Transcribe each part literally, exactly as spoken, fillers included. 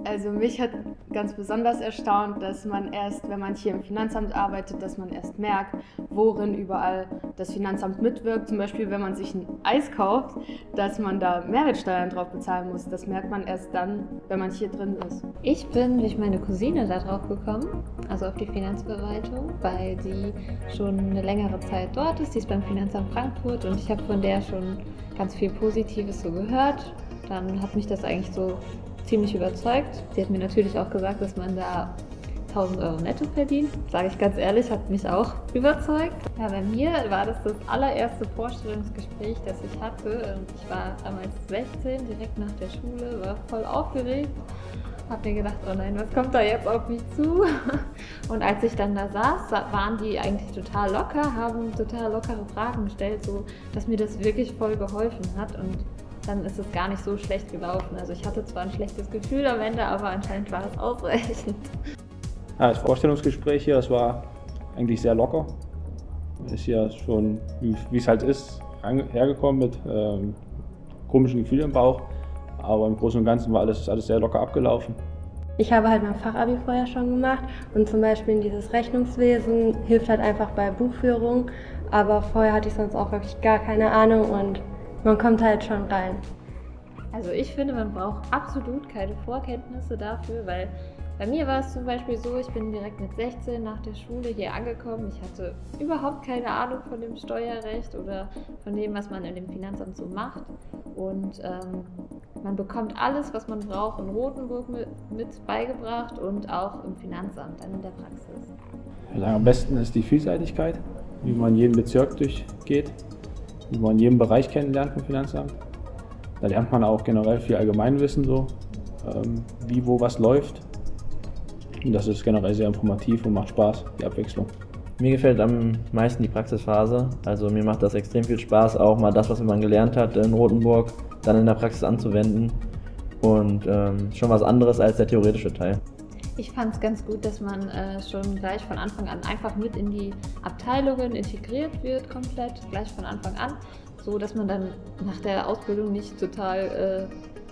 Also mich hat ganz besonders erstaunt, dass man erst, wenn man hier im Finanzamt arbeitet, dass man erst merkt, worin überall das Finanzamt mitwirkt. Zum Beispiel, wenn man sich ein Eis kauft, dass man da Mehrwertsteuern drauf bezahlen muss. Das merkt man erst dann, wenn man hier drin ist. Ich bin durch meine Cousine da drauf gekommen, also auf die Finanzverwaltung, weil sie schon eine längere Zeit dort ist. Die ist beim Finanzamt Frankfurt und ich habe von der schon ganz viel Positives so gehört. Dann hat mich das eigentlich so ziemlich überzeugt. Sie hat mir natürlich auch gesagt, dass man da tausend Euro netto verdient. Sage ich ganz ehrlich, hat mich auch überzeugt. Ja, bei mir war das das allererste Vorstellungsgespräch, das ich hatte. Ich war damals sechzehn, direkt nach der Schule, war voll aufgeregt. Habe mir gedacht, oh nein, was kommt da jetzt auf mich zu? Und als ich dann da saß, waren die eigentlich total locker, haben total lockere Fragen gestellt, so dass mir das wirklich voll geholfen hat. Und dann ist es gar nicht so schlecht gelaufen. Also ich hatte zwar ein schlechtes Gefühl am Ende, aber anscheinend war es ausreichend. Ja, das Vorstellungsgespräch hier, das war eigentlich sehr locker. Ist ja schon, wie es halt ist, hergekommen mit ähm, komischen Gefühlen im Bauch. Aber im Großen und Ganzen war alles, alles sehr locker abgelaufen. Ich habe halt mein Fachabi vorher schon gemacht und zum Beispiel in dieses Rechnungswesen hilft halt einfach bei Buchführung. Aber vorher hatte ich sonst auch wirklich gar keine Ahnung und man kommt halt schon rein. Also ich finde, man braucht absolut keine Vorkenntnisse dafür, weil bei mir war es zum Beispiel so, ich bin direkt mit sechzehn nach der Schule hier angekommen. Ich hatte überhaupt keine Ahnung von dem Steuerrecht oder von dem, was man in dem Finanzamt so macht. Und ähm, man bekommt alles, was man braucht, in Rothenburg mit, mit beigebracht und auch im Finanzamt, dann in der Praxis. Ich würde sagen, am besten ist die Vielseitigkeit, wie man jeden Bezirk durchgeht, wie man jeden Bereich kennenlernt vom Finanzamt. Da lernt man auch generell viel Allgemeinwissen, so, ähm, wie, wo, was läuft. Und das ist generell sehr informativ und macht Spaß, die Abwechslung. Mir gefällt am meisten die Praxisphase. Also mir macht das extrem viel Spaß, auch mal das, was man gelernt hat in Rothenburg, dann in der Praxis anzuwenden. Und ähm, schon was anderes als der theoretische Teil. Ich fand es ganz gut, dass man äh, schon gleich von Anfang an einfach mit in die Abteilungen integriert wird, komplett, gleich von Anfang an, so dass man dann nach der Ausbildung nicht total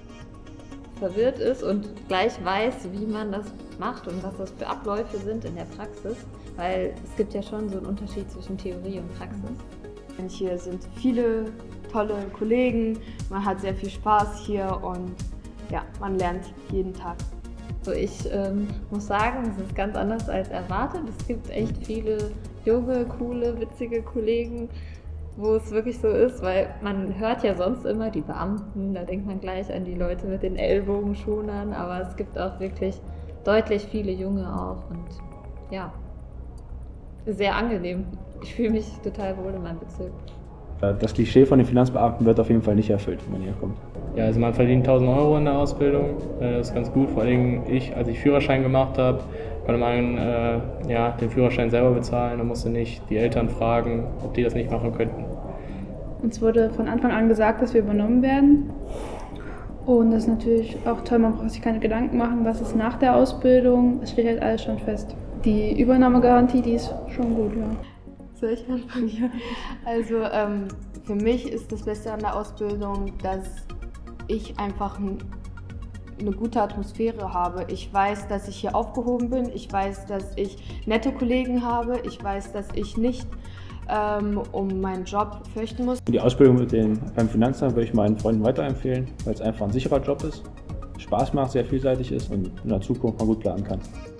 äh, verwirrt ist und gleich weiß, wie man das macht und was das für Abläufe sind in der Praxis, weil es gibt ja schon so einen Unterschied zwischen Theorie und Praxis. Hier sind viele tolle Kollegen, man hat sehr viel Spaß hier und ja, man lernt jeden Tag. Also ich ähm, muss sagen, es ist ganz anders als erwartet. Es gibt echt viele junge, coole, witzige Kollegen, wo es wirklich so ist, weil man hört ja sonst immer die Beamten, da denkt man gleich an die Leute mit den Ellbogenschonern, aber es gibt auch wirklich deutlich viele Junge auch und ja, sehr angenehm. Ich fühle mich total wohl in meinem Bezirk. Das Klischee von den Finanzbeamten wird auf jeden Fall nicht erfüllt, wenn man hier kommt. Ja, also man verdient tausend Euro in der Ausbildung, das ist ganz gut. Vor allem ich, als ich Führerschein gemacht habe, konnte man äh, ja, den Führerschein selber bezahlen und musste nicht die Eltern fragen, ob die das nicht machen könnten. Uns wurde von Anfang an gesagt, dass wir übernommen werden. Und das ist natürlich auch toll, man braucht sich keine Gedanken machen, was ist nach der Ausbildung. Es steht halt alles schon fest. Die Übernahmegarantie, die ist schon gut, ja. Soll ich anfangen? Ja. Also ähm, für mich ist das Beste an der Ausbildung, dass ich einfach ein, eine gute Atmosphäre habe. Ich weiß, dass ich hier aufgehoben bin. Ich weiß, dass ich nette Kollegen habe. Ich weiß, dass ich nicht ähm, um meinen Job fürchten muss. Die Ausbildung mit den, beim Finanzamt würde ich meinen Freunden weiterempfehlen, weil es einfach ein sicherer Job ist, Spaß macht, sehr vielseitig ist und in der Zukunft man gut planen kann.